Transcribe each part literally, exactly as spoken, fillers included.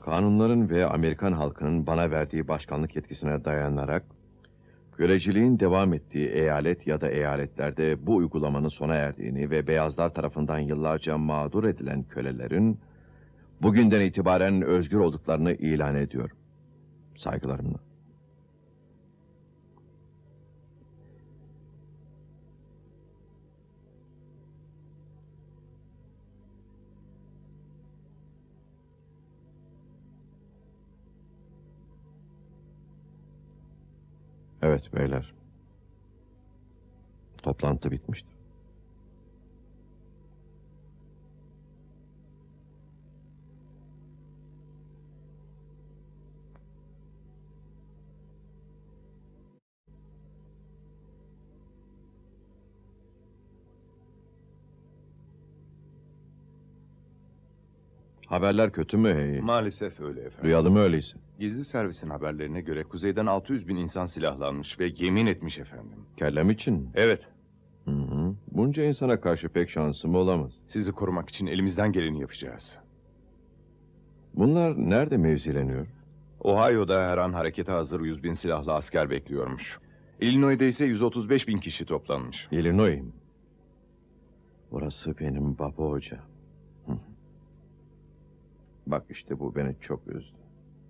Kanunların ve Amerikan halkının bana verdiği başkanlık yetkisine dayanarak köleciliğin devam ettiği eyalet ya da eyaletlerde bu uygulamanın sona erdiğini ve beyazlar tarafından yıllarca mağdur edilen kölelerin bugünden itibaren özgür olduklarını ilan ediyorum. Saygılarımla. Evet beyler. Toplantı bitmiştir. Haberler kötü mü hey? Maalesef öyle efendim. Duyalım öyleyse. Gizli servisin haberlerine göre kuzeyden altı yüz bin insan silahlanmış ve yemin etmiş efendim. Kellem için mi? Evet, Hı hı. Bunca insana karşı pek şansım olamaz. sizi korumak için elimizden geleni yapacağız. Bunlar nerede mevzileniyor? Ohio'da her an harekete hazır yüz bin silahlı asker bekliyormuş. Illinois'da ise yüz otuz beş bin kişi toplanmış. Illinois. Burası benim baba ocağım. Hı. Bak işte bu beni çok üzdü.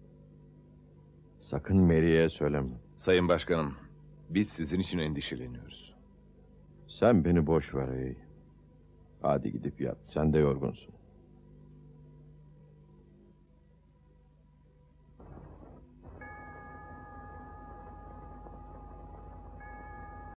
Sakın Mary'e söyleme. Sayın Başkanım, biz sizin için endişeleniyoruz. Sen beni boş ver ey. Hadi gidip yat. Sen de yorgunsun.